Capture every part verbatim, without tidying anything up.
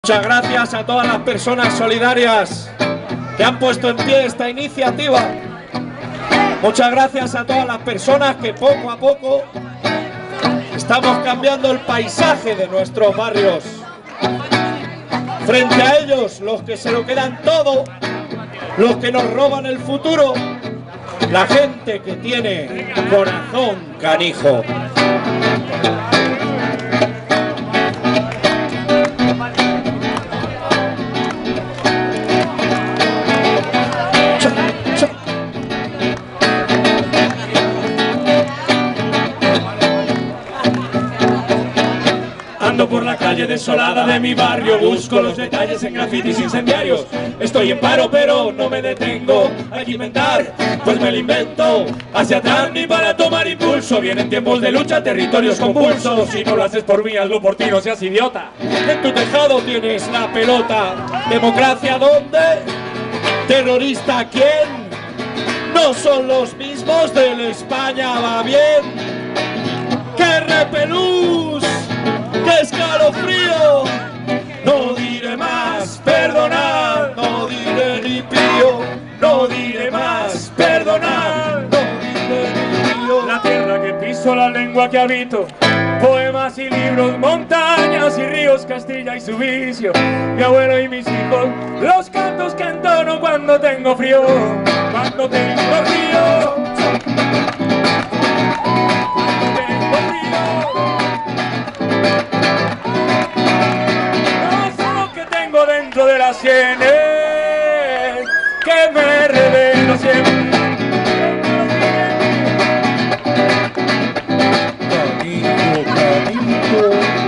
Muchas gracias a todas las personas solidarias que han puesto en pie esta iniciativa. Muchas gracias a todas las personas que poco a poco estamos cambiando el paisaje de nuestros barrios. Frente a ellos, los que se lo quedan todo, los que nos roban el futuro, la gente que tiene corazón canijo. Ando por la calle desolada de mi barrio, busco los detalles en grafitis incendiarios. Estoy en paro pero no me detengo, hay que inventar, pues me lo invento. Hacia atrás ni para tomar impulso, vienen tiempos de lucha, territorios compulsos. Si no lo haces por mí, hazlo por ti, no seas idiota. En tu tejado tienes la pelota. ¿Democracia dónde? ¿Terrorista quién? No son los mismos del España va bien. ¡Qué repelús! ¡Qué escalofrío! No diré más, perdonad, no diré ni pío, no diré más, perdonad, no diré ni pío. La tierra que piso, la lengua que habito, poemas y libros, montañas y ríos, Castilla y su vicio, mi abuelo y mis hijos, los cantos que entono cuando tengo frío, cuando tengo frío. Dentro de las sienes que me revelo siempre. Canijo, canijo.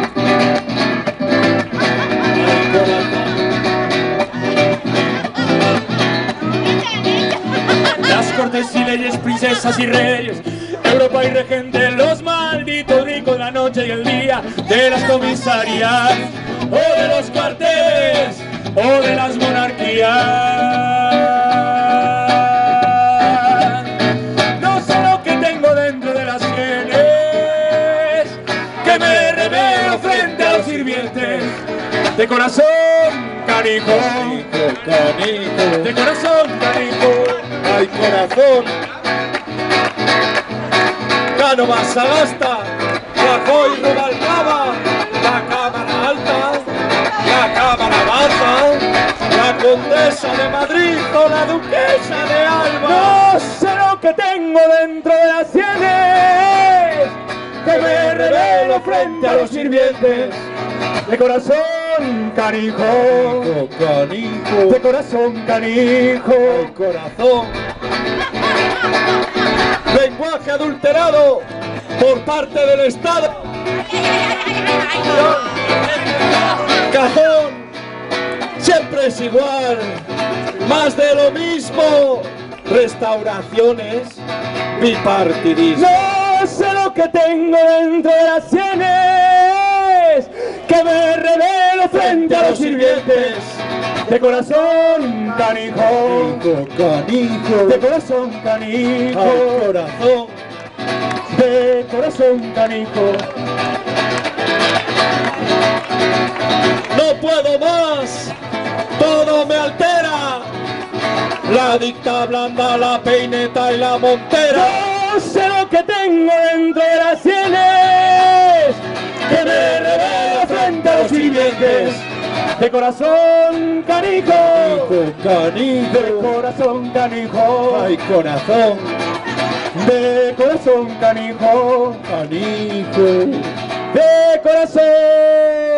Las cortes y leyes, princesas y reyes, Europa y regente, los malditos ricos, la noche y el día, de las comisarías o de los cuarteles o de las monarquías. No sé lo que tengo dentro de las sienes, que me revelo frente a los sirvientes. De corazón canijo, Canijo, de corazón canijo, ay corazón. Cánovas, Sagasta, Rajoy, Rubalcaba, la Cámara Alta, la Cámara Baja, la Condesa de Madrid o la Duquesa de Alba. no sé lo que tengo dentro de las sienes, que me revelo frente a los sirvientes. De corazón canijo, Canijo, de corazón canijo, ay corazón. Lenguaje adulterado por parte del Estado. Cajón, siempre es igual, más de lo mismo. Restauraciones, bipartidismo. no sé lo que tengo dentro de las sienes, que me revelo frente a los sirvientes. De corazón canijo, Canijo, de corazón canijo, ay corazón. de corazón canijo. No puedo más, todo me altera. La dicta blanda, la peineta y la montera. No sé lo que tengo dentro de las sienes, que me revelo frente a los sirvientes. De corazón canijo, Canijo, de corazón canijo, ay corazón. de corazón canijo, Canijo, de corazón